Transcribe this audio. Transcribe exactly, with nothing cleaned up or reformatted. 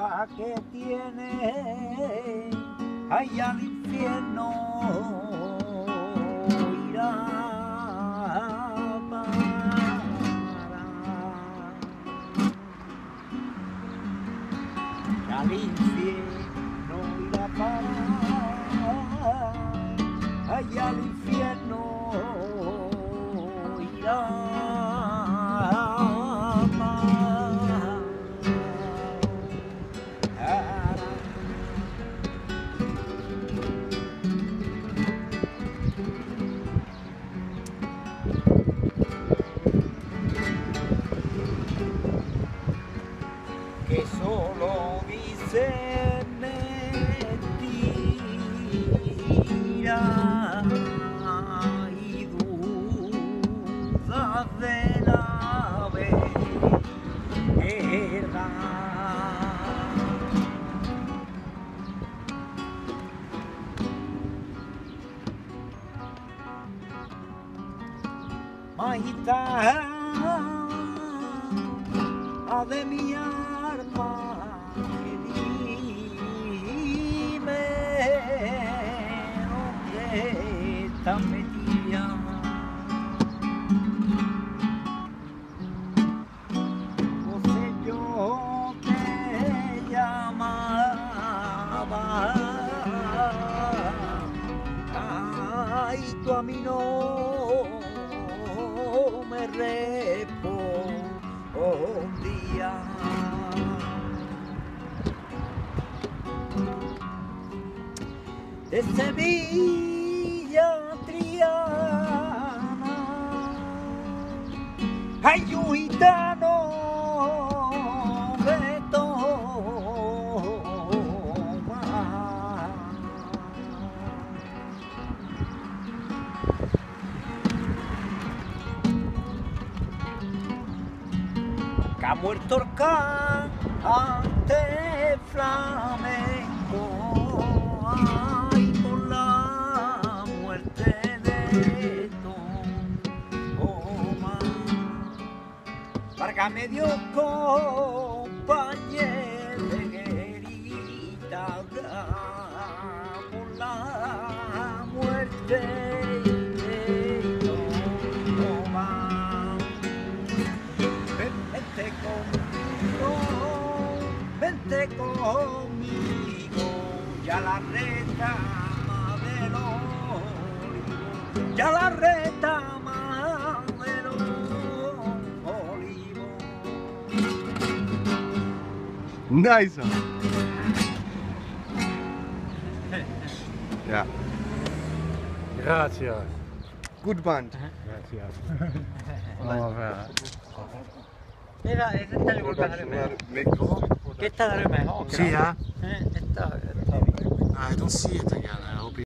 la que tiene allá al infierno irá a parar. Al infierno irá a parar, allá al infierno irá a parar. Que solo dice mentira y dudas de la verdad. Majestad de mi alma, que dime dónde estás metida. No sé, yo te llamaba, ay, tú a mí no me respondías. De Sevilla Triana, hay un gitano que toma, que ha muerto el cante flamenco. Ay, por la muerte de Toma, Válgame Dios, compañero de guerrita, por la muerte de Toma. Vente conmigo, vente conmigo, ya la retama de los olivos, ya la retama de los olivos. Nice. Ja. Gracias. Good band. Gracias. Vamos a ver. Mira, esta está el ¿Qué está de mejor? See ya. Esta está bien. I don't see it again. I hope